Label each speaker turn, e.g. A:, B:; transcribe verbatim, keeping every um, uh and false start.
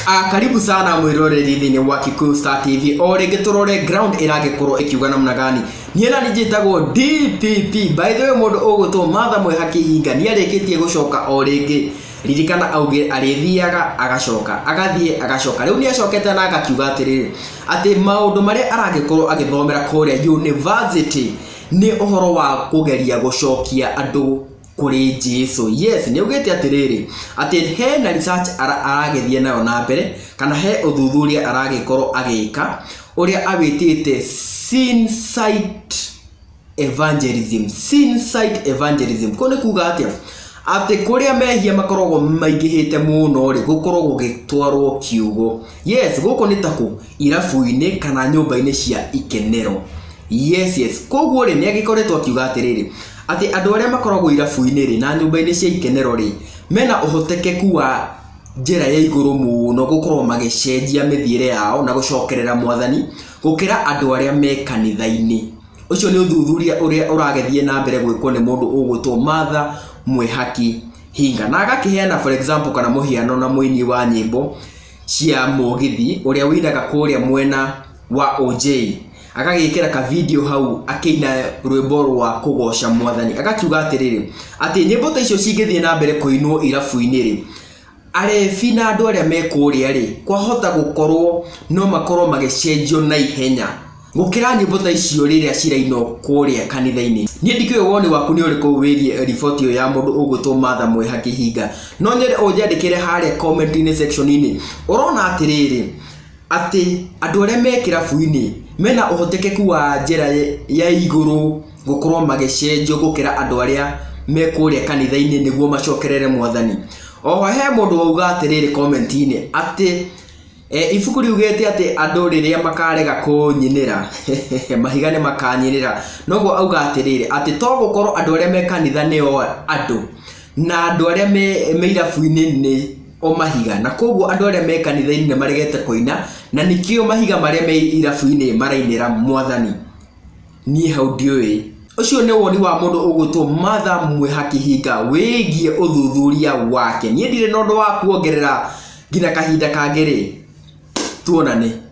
A: Ah, karibu sana mwiroreri thini wa Kikuyu Star T V. O rĩngĩ tũrore ground ĩragĩkorwo ĩkiuga namna gani. Niĩ na nĩnjĩtagwo D P P. By the way, mũndũ ũgũtwo Martha Mwehaki Hinga nĩarĩkĩtie gũcoka o rĩngĩ. Ririkana auge arĩthiaga agacoka, agathiĩ agacoka. Rĩu nĩacokete na agakiuga atĩrĩrĩ atĩ maũndũ marĩa aragĩkorwo agĩthomera kũrĩa university nĩ ũhoro wa kũgeria gũcokia andũ kuri Jesu. Yes, ni ugete atiriri ati he na research aragethie nayo na mbere kana he uthuthuria aragikorwo agika uria awitite sin site evangelism. Sin site evangelism kone kuga atia ati kuria mehia makoragwo maingihite muno ri gukorwo gugitwarwo kiugo. Yes, guko ni taku irafu-ini kana nyumba-ini cia ikenero. Yes, yes, koguo ri ni agikoretwo akiuga atiriri ati andu aria makoragwo irafu-ini ri na nyumba-ini cia ikenero ri mena uhotekeku wa njira ya iguru muno gukorwo magicenjia mithiire yao na gucokerera mwathani gukira andu aria me kanitha-ini. Ucio ni uthuthuria uria uragethie na mbere gwikwo ni mundu ugutwo Martha Mwehaki Hinga na agakiheana for example kana muhiano na muini wa nyimbo cia mugithi uria winaga kuria mwena wa O J agagikira ka video hau akina rwimbo rwa kugoca mwathani agakiuga atiriri ati nyimbo ta icio cingithie na mbere kuinwo irafu-ini ri arefi na andu aria mekuria ri kwahota gukorwo no makorwo magicenjio na ihenya gukira nyimbo ta icio riria ciraino kuria kanitha-ini. Nie ndikiwe woni waku ni uriko wirie report yo ya mundu ugutwo Martha Mwehaki Hinga no nyere unjandikire haria comment-ini section-ini urona atiriri ati andu aria mekirafu-ini mena uhotekeku wa njira ya iguru gukorwo magicenjio gukira andu aria mekuria kanitha-ini niguo macokerere mwathani. Oho he mundu wauga atiriri comment-ini ati e ifuku riugete ati andu riria makarega kunyinira mahiga ne makanyinira noguo auga atiriri ati to gukorwo andu aria me kanitha nio andu na andu aria me meirafu-ini ni o mahiga na koguo andu aria me kanitha-ini ne maregete koina na nikio mahiga maria me irafu-ini marainira mwathani. Ni hau ndioi ucio ni woni wa mundu ugutwo Martha Mwehaki Hinga wigie uthuthuria wake. Nie ndire nondu wa kuongerera ngina kahinda kangere tuonane.